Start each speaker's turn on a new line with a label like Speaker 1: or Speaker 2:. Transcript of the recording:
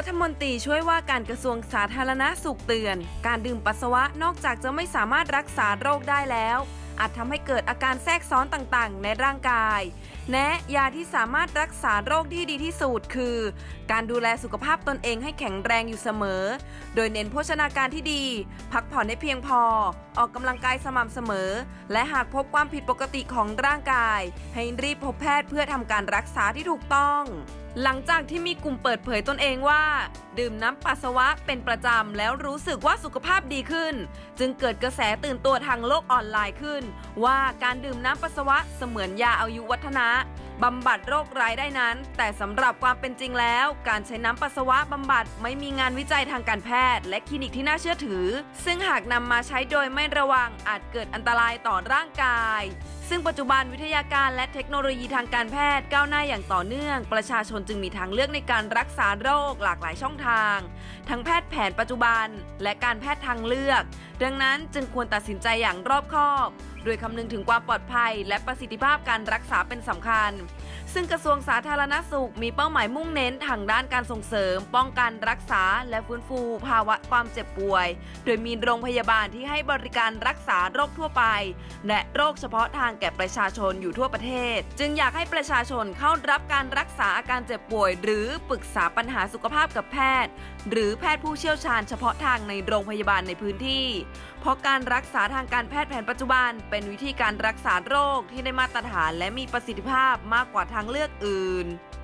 Speaker 1: ฐมนตรีช่วยว่าการกระทรวงสาธารณสุขเตือนการดื่มปัสสาวะนอกจากจะไม่สามารถรักษาโรคได้แล้วอาจทำให้เกิดอาการแทรกซ้อนต่างๆในร่างกายแนะยาที่สามารถรักษาโรคที่ดีที่สุดคือการดูแลสุขภาพตนเองให้แข็งแรงอยู่เสมอโดยเน้นโภชนาการที่ดีพักผ่อนให้เพียงพอออกกำลังกายสม่ำเสมอและหากพบความผิดปกติของร่างกายให้รีบพบแพทย์เพื่อทำการรักษาที่ถูกต้องหลังจากที่มีกลุ่มเปิดเผยตนเองว่าดื่มน้ำปัสสาวะเป็นประจำแล้วรู้สึกว่าสุขภาพดีขึ้นจึงเกิดกระแสตื่นตัวทางโลกออนไลน์ขึ้นว่าการดื่มน้ำปัสสาวะเสมือนยาอายุวัฒนะบำบัดโรคร้ายได้นั้นแต่สำหรับความเป็นจริงแล้วการใช้น้ำปัสสาวะบำบัดไม่มีงานวิจัยทางการแพทย์และคลินิกที่น่าเชื่อถือซึ่งหากนำมาใช้โดยไม่ระวังอาจเกิดอันตรายต่อร่างกายซึ่งปัจจุบันวิทยาการและเทคโนโลยีทางการแพทย์ก้าวหน้าอย่างต่อเนื่องประชาชนจึงมีทางเลือกในการรักษาโรคหลากหลายช่องทางทั้งแพทย์แผนปัจจุบันและการแพทย์ทางเลือกดังนั้นจึงควรตัดสินใจอย่างรอบคอบโดยคำนึงถึงความปลอดภัยและประสิทธิภาพการรักษาเป็นสำคัญซึ่งกระทรวงสาธารณสุขมีเป้าหมายมุ่งเน้นทางด้านการส่งเสริมป้องกันรักษาและฟื้นฟูภาวะความเจ็บป่วยโดยมีโรงพยาบาลที่ให้บริการรักษาโรคทั่วไปและโรคเฉพาะทางแก่ประชาชนอยู่ทั่วประเทศจึงอยากให้ประชาชนเข้ารับการรักษาอาการเจ็บป่วยหรือปรึกษาปัญหาสุขภาพกับแพทย์หรือแพทย์ผู้เชี่ยวชาญเฉพาะทางในโรงพยาบาลในพื้นที่เพราะการรักษาทางการแพทย์แผนปัจจุบันเป็นวิธีการรักษาโรคที่ได้มาตรฐานและมีประสิทธิภาพมากกว่าทางเลือกอื่น